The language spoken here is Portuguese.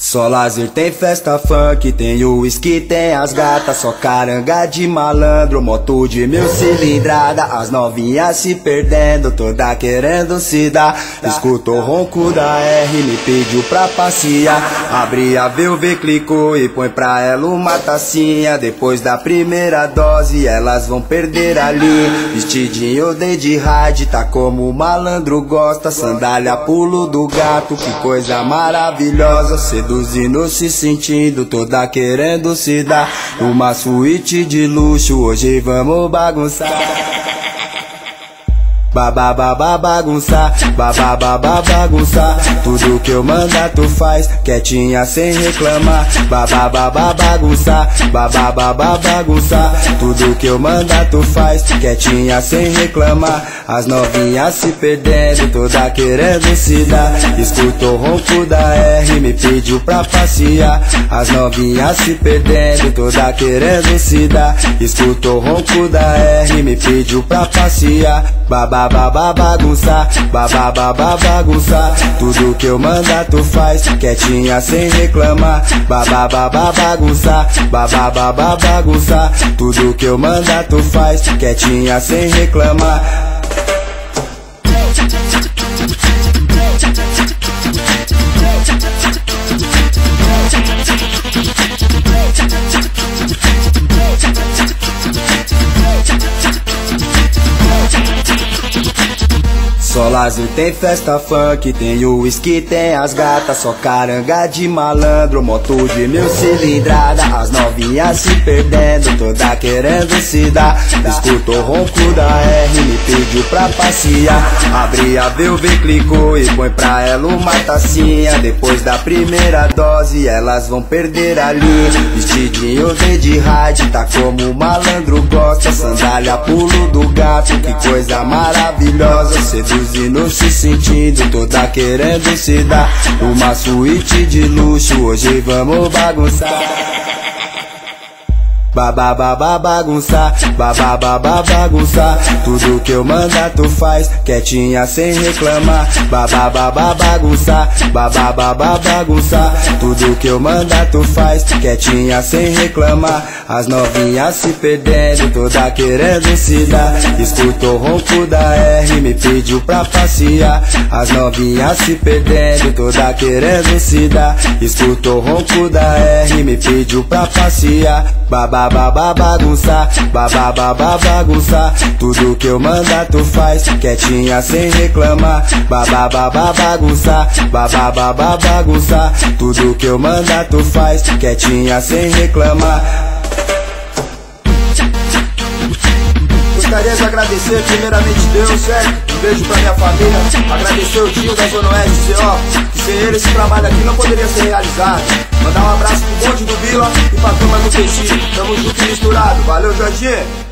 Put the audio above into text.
Só lazer, tem festa funk, tem o uísque, tem as gatas. Só caranga de malandro, moto de 1000 cilindrada. As novinhas se perdendo, toda querendo se dar. Escutou o ronco da R, me pediu pra passear. Abri a VV, clicou e põe pra ela uma tacinha. Depois da primeira dose, elas vão perder ali. Vestidinho de rádio, tá como o malandro gosta. Sandália, pulo do gato, que coisa maravilhosa. Seduzindo, se sentindo, toda querendo se dar. Uma suíte de luxo, hoje vamos bagunçar. Bagunçar, bagunçar. Tudo que eu mandar tu faz, quietinha sem reclamar. Bagunçar, bagunçar. Tudo que eu mandar tu faz, quietinha sem reclamar. As novinhas se perdendo, toda querendo se dar. Escutou o ronco da R, me pediu pra passear. As novinhas se perdendo, toda querendo se dar. Escutou o ronco da R, me pediu pra passear. Bagunçar, bagunçar. Tudo que eu mandar tu faz, quietinha sem reclamar. Bagunçar, bagunçar. Tudo que eu mandar tu faz, quietinha sem reclamar. Só lazer, tem festa funk, tem o uísque, tem as gatas. Só caranga de malandro, moto de 1000 cilindrada. As novinhas se perdendo, toda querendo se dar. Escutou o ronco da R, me pediu pra passear. Abri a VV, clicou e põe pra ela uma tacinha. Depois da primeira dose, elas vão perder ali. Vestidinho de rádio, tá como o malandro gosta. Sandália, pulo do gato, que coisa maravilhosa. Seduzindo, se sentindo, toda querendo se dar. Uma suíte de luxo, hoje vamos bagunçar. Bagunçar, bagunçar. Tudo que eu mandar tu faz, quietinha sem reclamar. Bagunçar, bagunçar. Tudo que eu mandar tu faz, quietinha sem reclamar. As novinhas se perdendo, toda querendo se dar. Escutou o ronco da R, me pediu pra passear. As novinhas se perdendo, toda querendo se dar. Escutou o ronco da R, me pediu pra passear. Bagunçar, bagunçar. Tudo que eu mandar tu faz, quietinha sem reclamar. Bagunçar, bagunçar. Tudo que eu mandar tu faz, quietinha sem reclamar. Gostaria de agradecer primeiramente Deus, certo? Um beijo pra minha família. Agradecer o Dinho da Zona Oeste, CO, que sem ele esse trabalho aqui não poderia ser realizado. Mandar um abraço pro bonde do Vila e pra turma do Peixinho. Tamo junto e misturado. Valeu, Jorginho!